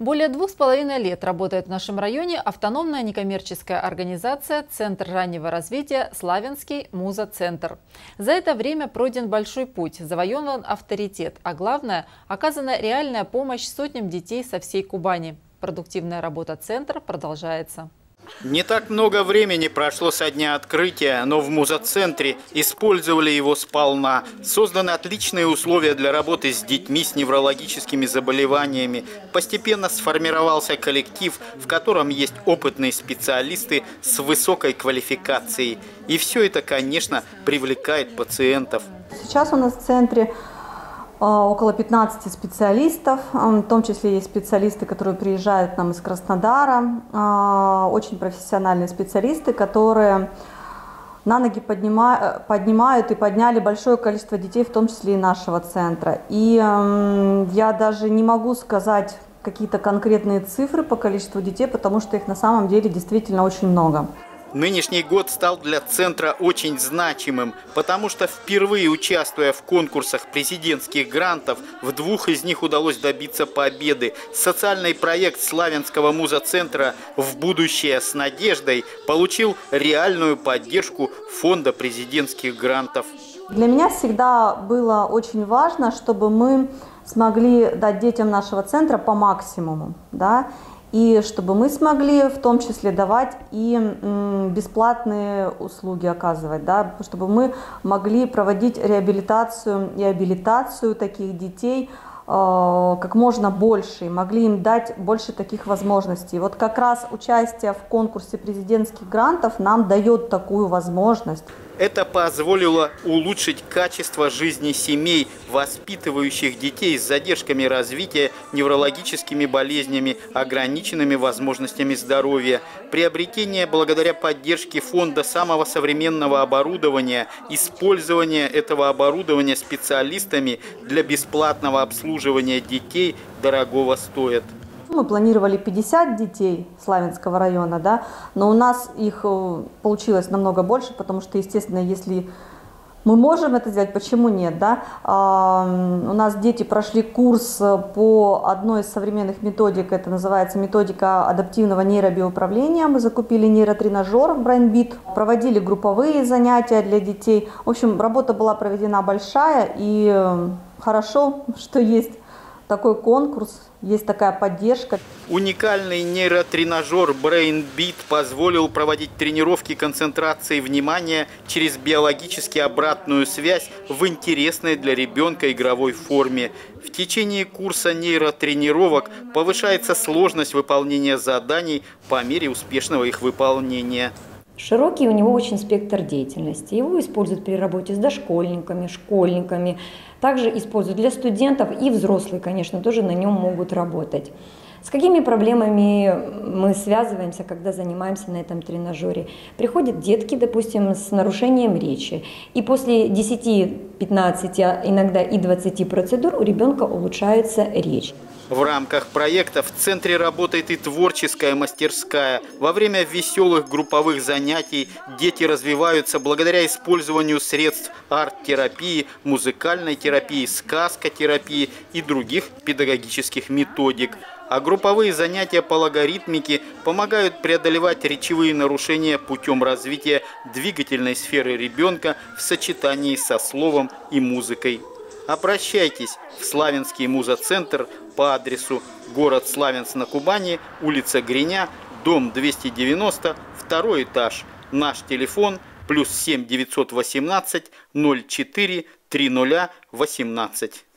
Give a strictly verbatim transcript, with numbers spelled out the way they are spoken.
Более двух с половиной лет работает в нашем районе автономная некоммерческая организация «Центр раннего развития Славянский Муза-центр». За это время пройден большой путь, завоеван авторитет, а главное – оказана реальная помощь сотням детей со всей Кубани. Продуктивная работа центра продолжается. Не так много времени прошло со дня открытия, но в Муза-центре использовали его сполна. Созданы отличные условия для работы с детьми с неврологическими заболеваниями. Постепенно сформировался коллектив, в котором есть опытные специалисты с высокой квалификацией. И все это, конечно, привлекает пациентов. Сейчас у нас в центре около пятнадцати специалистов, в том числе есть специалисты, которые приезжают к нам из Краснодара, очень профессиональные специалисты, которые на ноги поднимают, поднимают и подняли большое количество детей, в том числе и нашего центра. И я даже не могу сказать какие-то конкретные цифры по количеству детей, потому что их на самом деле действительно очень много. Нынешний год стал для центра очень значимым, потому что впервые участвуя в конкурсах президентских грантов, в двух из них удалось добиться победы. Социальный проект Славянского Муза-центра «В будущее с надеждой» получил реальную поддержку фонда президентских грантов. Для меня всегда было очень важно, чтобы мы смогли дать детям нашего центра по максимуму, да, и чтобы мы смогли в том числе давать и бесплатные услуги оказывать, да, чтобы мы могли проводить реабилитацию и абилитацию таких детей э, как можно больше, и могли им дать больше таких возможностей. Вот как раз участие в конкурсе президентских грантов нам дает такую возможность. Это позволило улучшить качество жизни семей, воспитывающих детей с задержками развития, неврологическими болезнями, ограниченными возможностями здоровья. Приобретение благодаря поддержке фонда самого современного оборудования, использование этого оборудования специалистами для бесплатного обслуживания детей дорогого стоит. Мы планировали пятьдесят детей Славянского района, да, но у нас их получилось намного больше, потому что, естественно, если мы можем это сделать, почему нет, да? А, у нас дети прошли курс по одной из современных методик, это называется методика адаптивного нейробиоуправления. Мы закупили нейротренажер BrainBeat, проводили групповые занятия для детей. В общем, работа была проведена большая, и хорошо, что есть такой конкурс, есть такая поддержка. Уникальный нейротренажер BrainBeat позволил проводить тренировки концентрации внимания через биологически обратную связь в интересной для ребенка игровой форме. В течение курса нейротренировок повышается сложность выполнения заданий по мере успешного их выполнения. Широкий у него очень спектр деятельности. Его используют при работе с дошкольниками, школьниками. Также используют для студентов и взрослые, конечно, тоже на нем могут работать. С какими проблемами мы связываемся, когда занимаемся на этом тренажере? Приходят детки, допустим, с нарушением речи. И после десяти-пятнадцати, иногда и двадцати процедур у ребенка улучшается речь. В рамках проекта в центре работает и творческая мастерская. Во время веселых групповых занятий дети развиваются благодаря использованию средств арт-терапии, музыкальной терапии, сказкотерапии и других педагогических методик. А групповые занятия по логаритмике помогают преодолевать речевые нарушения путем развития двигательной сферы ребенка в сочетании со словом и музыкой. Обращайтесь в Славянский Муза-центр по адресу город Славянск на Кубани, улица Греня, дом двести девяносто, второй этаж. Наш телефон плюс семь девятьсот восемнадцать ноль четыре три нуля восемнадцать.